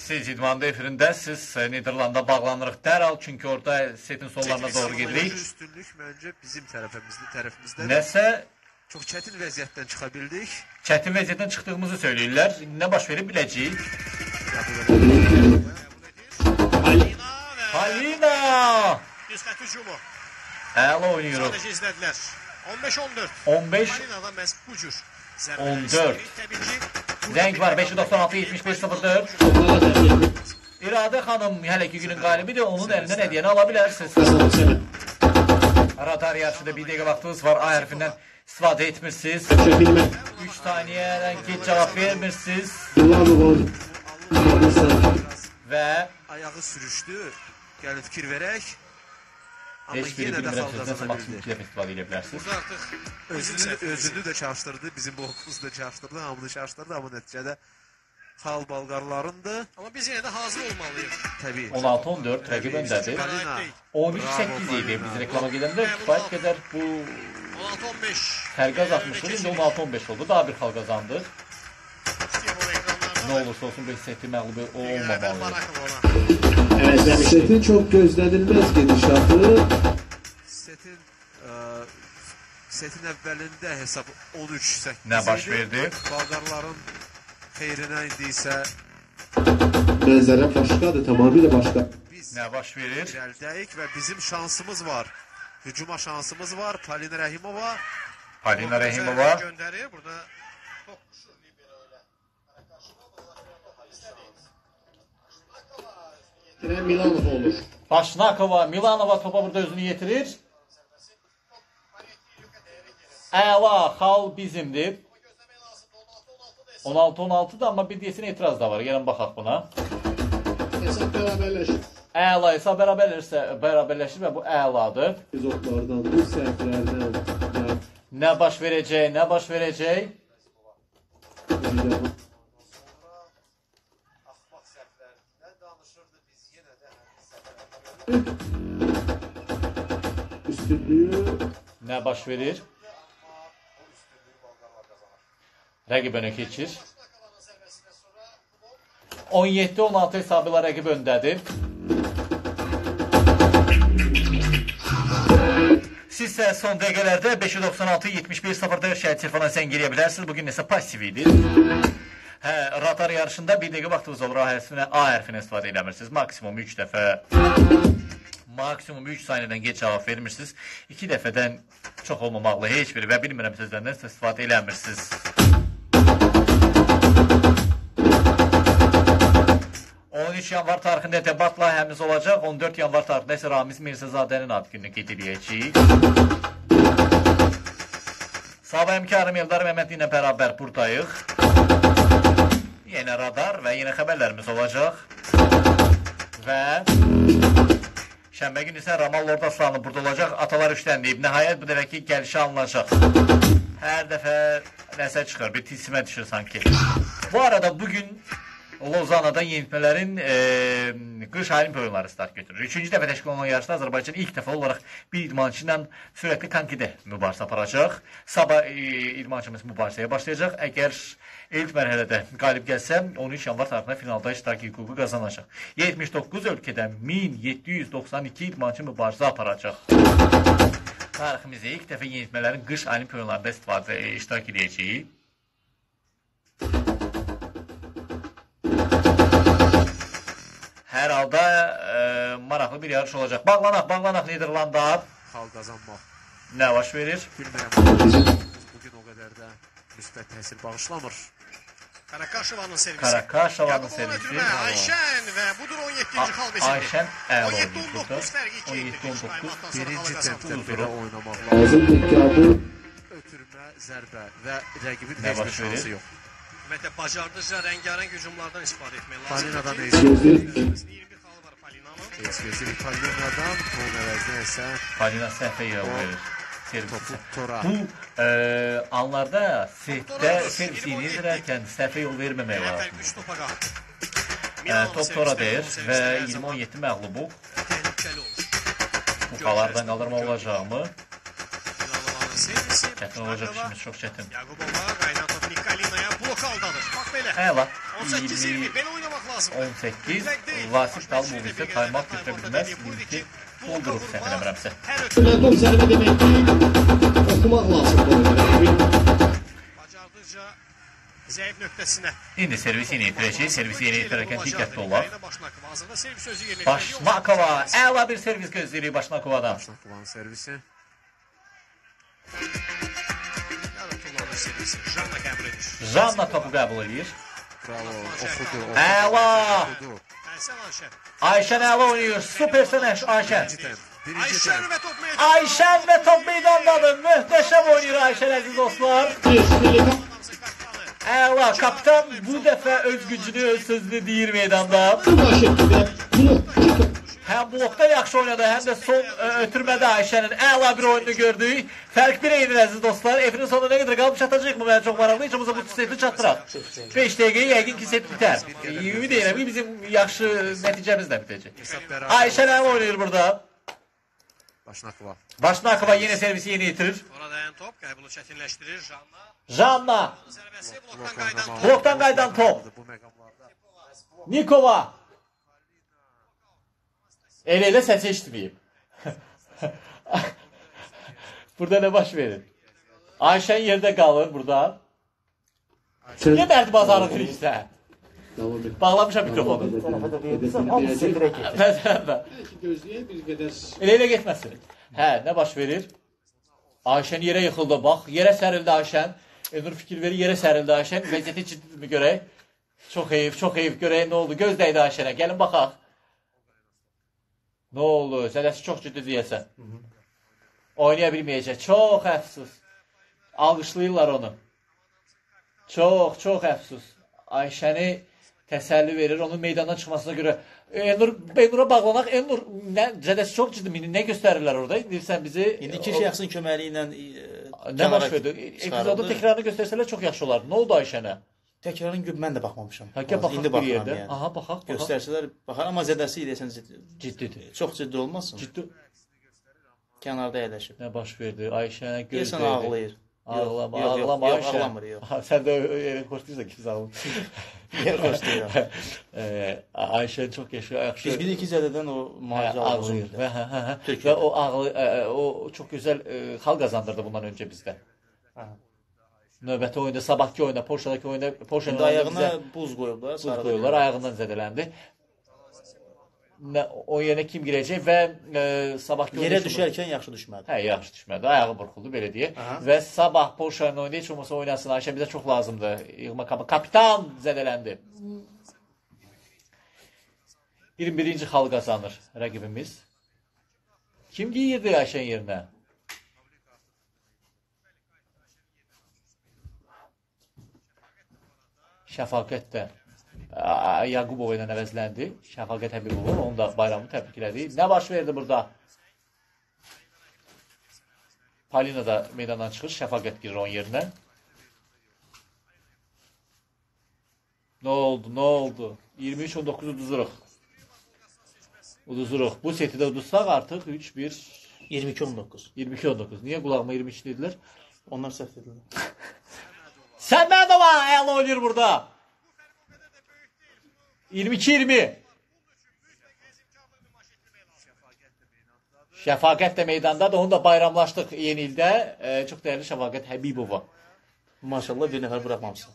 Siz idmanda efirindəsiz. Niderlanda bağlanırıq dərhal, çünki orada setin sonlarına doğru gedirik. Üstünlük məncə bizim tərəfimizdə. Nəsə çox çətin vəziyyətdən çıxa bildik. Çətin vəziyyətdən çıxdığımızı söyləyirlər. Nə baş verib biləcəyik. Palina! Düz xət hücumu. Əla oynayırıq. Sadəcə izlədilər. 15-14. 15. Palina'dan məhz bu cür. 14. Zəng var 596-75-04. İradə xanım hələ ki günün qalibidir. Onun əlindən hədiyyəni ala bilərsiniz. Radar yarışıda bir dəqiqə vaxtınız var. A hərfindən istifadə etmirsiniz. 3 saniyədən geç cavab vermirsiniz. Və ayağı sürüşdü. Gəlin fikir verək. heç biri bilmirəm, nəsə maksimum 2 dəfə istifadə edə bilərsiniz. Burada artıq özünü də çaşdırdı, bizim blokumuzu da çaşdırdı, hamını çaşdırdı, amma nəticədə xal balqarlarındır. Amma biz yenə də hazır olmalıyıq. Təbii. 16-14 rəqib öndədir. 13-8 idi biz reklama gedəndə. Kifayət qədər bu 16-15. fərq azaltmışdır. İndi 16-15 oldu. Daha bir xal qazandıq. Nə olursa olsun bu seti məğlubi olmamalı. Setin çok gözlenilmez gidişatı. Setin əvvəlində hesab 13-8. Nə baş verdi? Balqarların xeyrinə indi isə Mənzərə başqadır, tamamilə başqa. Nə baş verir? irəlidəyik və bizim şansımız var. Hücuma şansımız var. Palina Rəhimova. Palina Rəhimova. Göndərir. Burada Milanov olur. Başnakova, Milanova topa burada özünü yetirir. Əla, xal bizimdir. 16-16'da amma bir desin etiraz da var. Gəlin baxaq buna. Hesab bərabərləşir. Əla hesab bərabərləşir və bu əladır. Epizodlardan, bu səhvlərdən. Nə baş verəcək, nə baş verəcək? Üstünlüğü Nə baş verir? Rəqib önə keçir. 17-16 hesabıyla rəqib öndədir. Siz isə son dəqiqələrdə 596-71-04 şəhid telefona zəng eləyə bilərsiniz. Bugün nəsə pasiv idi. Radar yarışında bir dəqiqə vaxtınız olur. A hərfinə istifadə eləmirsiniz. Maksimum 3 dəfə. Maksimum 3 saniyədən geç cavab vermirsiniz. 2 dəfədən çox olmamaqla heç biri və bilmirəm sözlərindən istifadə eləmirsiniz. Yanvar tarixində debat layihəmiz olacaq. 14 yanvar tarixində isə Ramiz Mirzazadənin ad gününü qeyd edəcəyik. Sabah Əmkarım Eldar Məhmədi ilə bərabər buradayıq. Yenə radar və yenə xəbərlərimiz olacaq. Və şənbə günü isə Ramal Lordaslanı burada olacaq. Atalar üçlənləyib. Nəhayət bu dəfəki gəlişi alınacaq. Hər dəfə nəsə çıxır. Bir tilsimə düşür sanki. Bu arada bugün Lozanada yenilmələrin qış olimpiya oyunları start götürür. 3-cü dəfə təşkil olunan yarışda Azərbaycan ilk dəfə olaraq bir idmançı ilə sürətli konkidə mübarizə aparacaq. Sabah idmançımız mübarizəyə başlayacaq. Əgər ilk mərhələdə qalib gəlsə, 13 yanvar tarixində finalda iştirak hüququ qazanacaq. 79 ölkədən 1792 idmançı mübarizə aparacaq. Tariximizdə ilk dəfə yenilmələrin qış olimpiya oyunlarında iştirak edəcəyik. Hər halda maraqlı bir yarış olacaq. Bağlanaq Niderlanda. Xal qazanmaq. Nə baş verir? Bilmirəm. Bugün o qədər də müsbət təsir bağışlamır. Karakaşovanın servisi. Karakaşovanın servisi. Ayşən və budur 17-ci xal besidi. Ayşən əla oldu. 17-19 fərqi 17-19. Birinci tempdə belə oynamaq lazım. Ötürmə, zərbə və rəqibin heç bir şansı yox. Ümumiyyətlə, bacardıqca rəngarəng hücumlardan istifadə etmək lazım. Palinadan 20 xalı var Palinanın. Ekspresiv Palinadan, bunun əvəzinə isə Palina səhvə yer verir. topu tora. Bu anlarda setdə servisini izlərkən səhvə yol verməmək lazım. Top tora deyir və 20-17 məğlubuq. Təhlükəli olur. Bu xalardan qaldırma olacaqmı? Çətin olacaq işimiz, çox çətin. Yaqubova qaynatıb Nikalinaya bu vokaldadır. Bax belə. Əla. 18-20 belə oynamaq lazımdır. 18. Vasif Dalmovisi taymat götürə bilməz. Linki doldurub səhv eləmirəmsə. Hər Şuna top zərbə demək ki, okumaq lazımdır. bacardıqca zəif nöqtəsinə. İndi servisi yeni itirəcək. Servisi yeni itirərkən diqqətli olaq. Başnakova hazırda servis sözü yerinə Başnakova. Əla bir servis gözləyirik Başnakovadan. Başnakovanın servisi. Yaratılmanın servisi. Janna qəbul edir. Janna topu qəbul edir. Bravo, oxudu. Əla. Əhsən Ayşən. Ayşən əla oynayır. Süpersən Ayşən. Ayşən və top meydan. Ayşən və top meydandadır. Möhtəşəm oynayır Ayşən əziz dostlar. Əla, kapitan bu dəfə öz gücünü, öz sözünü deyir meydanda. Həm blokda yaxşı oynadı, həm də son ötürmədə Ayşənin əla bir oyunu gördük. Fərq 1 edir əziz dostlar. Efrin sonuna nə qədər qalıb çatacaq mı? Mən çox maraqlı. Heç olmasa bu seti çatdıraq. 5 dəqiqəyə yəqin ki set bitər. Ümid edirəm ki bizim yaxşı nəticəmizlə bitəcək. Ayşən əla oynayır burada. Başnakova. Başnakova yenə servisi yeni itirir. Orada dayan top qəbulu çətinləşdirir. Janna. Janna. Zərbəsi blokdan qayıdan top. Blokdan qayıdan top. Bu məqamlarda. Nikova. Elə səs eşitməyib. Burada nə baş verir? Ayşən yerdə qalır burada. Niyə dərd bazarı dirirsən? Bağlamışam mikrofonu. Məsələn. Gözləyək bir qədər. Elə getməsin. Hə, nə baş verir? Ayşən yerə yıxıldı, bax. Yerə sərildi Ayşən. Elnur fikir verir, yerə sərildi Ayşən. Vəziyyəti ciddidirmi görək? Çox heyif görək nə oldu. Göz dəydi Ayşənə. Gəlin baxaq. Nə oldu? Sədəsi çox ciddi deyəsən. Oynaya bilməyəcək. Çox əfsus. Alqışlayırlar onu. Çox əfsus. Ayşəni təsəlli verir, onun meydandan çıxmasına görə. Elnur'a bağlanaq. Elnur, zədəsi çox ciddi. Nə göstərirlər orada? Deyirsən bizi... İndi iki şəxsin köməli ilə nə baş verdi? Epizodu təkrarını göstərsələr çox yaxşı olardı. Nə oldu Ayşənə? Təkrarın mən də baxmamışam. Baxaq İndi bir yerdə. yəni. Aha, baxaq. Göstərsələr baxar, amma zədəsi deyəsən ciddidir. Çox ciddi olmasın. Ciddi. Kənarda əyləşib. Nə baş verdi? Ayşənə göz Deyəsən dəydi. ağlayır. Ağlama Yox, Ayşə. ağlamır, yox. Sən də elə xoşlayırsan ki, biz ağlamır. Xoşlayıram. Ayşən çox yaşıyor. Biz bir iki zədədən o müalicə ağlayır. Və o çox gözəl xal qazandırdı bundan öncə bizdə. Növbəti oyunda, sabahki oyunda, Polşadakı oyunda, İndi ayağına buz qoyublar. Buz qoyublar, ayağından zədələndi. O yerə kim girəcək və sabahki oyunda... Yerə düşərkən yaxşı düşmədi. Hə, yaxşı düşmədi. Ayağı burxuldu, belə deyək. Və sabah Polşanın oyunda heç olmasa oynasın. Ayşə bizə çox lazımdır. Kapitan zədələndi. 21-ci xal qazanır rəqibimiz. Kim giyirdi Ayşənin yerinə? Şəfaqət də Yaqubova ilə əvəzləndi. Şəfaqət Həbibova, onu da bayramı təbrik elədi. Nə baş verdi burada? Polina da meydandan çıxır, Şəfaqət girir onun yerinə. Nə oldu? 23-19 uduzuruq. Bu seti də uduzsaq artıq 3-1... 22-19. 22-19. Niyə qulağıma 22 dedilər? Onlar səhv dedilər. Səmədova əla oynayır burada. 22-20. Şəfaqət də meydandadır. Onu da bayramlaşdıq yeni ildə. Çox dəyərli Şəfaqət Həbibova. Maşallah bir nəfər buraxmamışsın.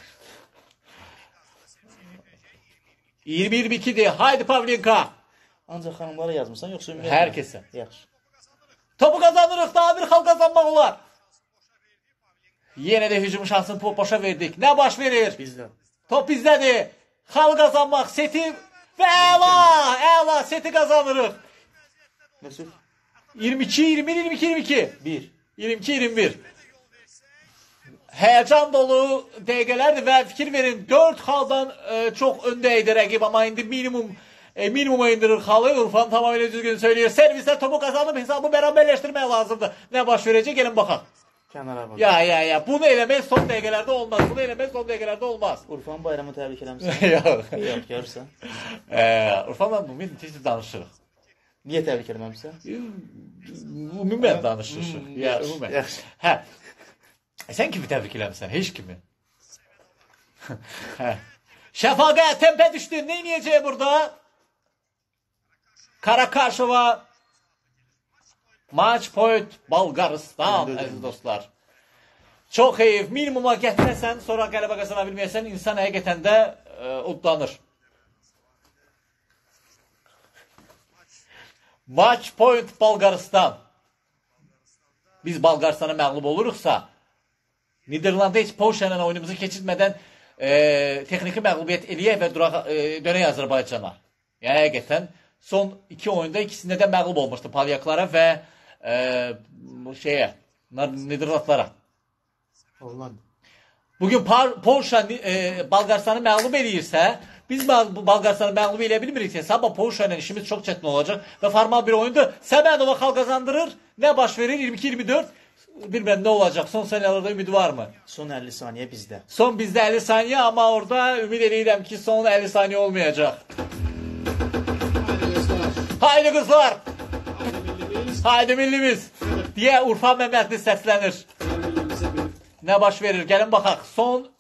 20-22'dir. Haydi Pavlenka. Ancaq xanımlara yazmısan, yoxsa ümumiyyətlə? Hər kəsə. Yaxşı. Topu qazanırıq. Daha bir xal qazanmaq olar. Yenə də hücum şansını boşa verdik. Nə baş verir? Bizdə. Top bizdədir. Xal qazanmaq, seti və əla seti qazanırıq. Nəsə? 22-21, 1. 22-21. Həyəcan dolu dəqiqələrdir və fikir verin 4 xaldan çox öndə idi rəqib, amma indi minimuma indirir xalı. Urfan tamamilə düzgün söyləyir. Servislər topu qazanıb hesabı bərabərləşdirmək lazımdır. Nə baş verəcək? Gəlin baxaq. Kənara bax. Ya. Bunu eləmək son dəqiqələrdə olmaz. Urfan bayramı təbrik eləmişsən. Yox, görürsən. Urfanla ümumi tez danışırıq. Niyə təbrik eləməmişsən? Ümumən danışırıq. Ya, ümumən. Yaxşı. Hə. Sən kimi təbrik eləmişsən? Heç kimi. Şəfaqə tempe düşdü. Ne inəyəcək burada? Karakaşova. Match point Balqaristan əziz dostlar. Çox heyif. Minimuma gətirəsən, sonra qələbə qazana bilməyəsən, insan həqiqətən də udlanır. Match point Balqaristan. Biz Balqaristana məğlub oluruqsa, Niderlanda heç Polşa ilə oyunumuzu keçirmədən texniki məğlubiyyət eləyək və dönək Azərbaycana. Yəni, həqiqətən, son 2 oyunda ikisində də məğlub olmuşdu Polyaklara və Niderlandlara. Bugün Polşa Balqaristanı məğlub eləyirsə, biz Balqaristanı məğlub eləyə bilmiriksə, sabah Polşa ilə işimiz çox çətin olacaq və formal bir oyundur. Səmədova xal qazandırır. Nə baş verir? 22-24. Bilməm nə olacaq. Son saniyalarda ümid var mı? Son 50 saniyə bizdə. Son bizdə 50 saniyə, amma orada ümid edirəm ki, son 50 saniyə olmayacaq. Haydi Haydi qızlar! qızlar. Haydi millimiz. Haydi millimiz! Deyə Urfa Məmmədli səslənir. Millimizə bir Nə baş verir? Gəlin baxaq. Son